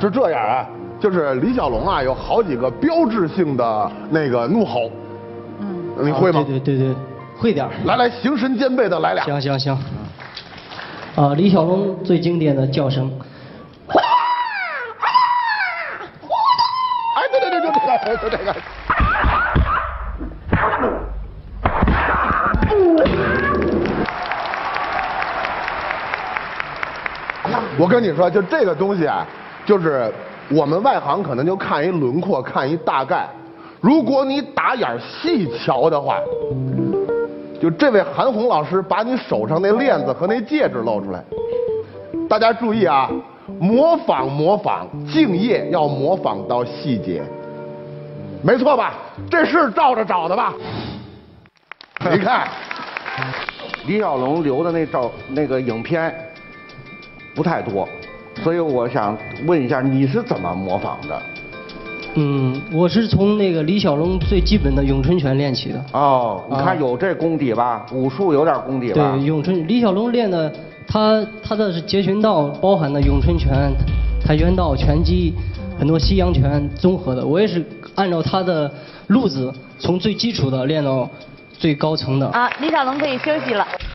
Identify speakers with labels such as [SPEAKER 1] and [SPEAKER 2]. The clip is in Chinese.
[SPEAKER 1] 是这样啊，就是李小龙啊，有好几个标志性的那个怒吼，你会吗？
[SPEAKER 2] 对，会点儿。
[SPEAKER 1] 来，形神兼备的来俩。
[SPEAKER 2] 行。李小龙最经典的叫声。
[SPEAKER 1] 哎，对，就这个。我跟你说，就这个东西啊，就是我们外行可能就看一轮廓，看一大概。如果你打眼细瞧的话，就这位韩红老师把你手上那链子和那戒指露出来。大家注意啊，模仿，敬业要模仿到细节，没错吧？这是照着找的吧？你看，
[SPEAKER 3] 李小龙留的那个影片不太多，所以我想问一下，你是怎么模仿的？
[SPEAKER 2] 我是从那个李小龙最基本的咏春拳练起的。
[SPEAKER 3] 哦，你看有这功底吧？武术有点功底吧？
[SPEAKER 2] 对，咏春，李小龙练的，他的是截拳道，包含的咏春拳、跆拳道、拳击，很多西洋拳综合的。我也是按照他的路子，从最基础的练到最高层的。
[SPEAKER 4] 李小龙可以休息了。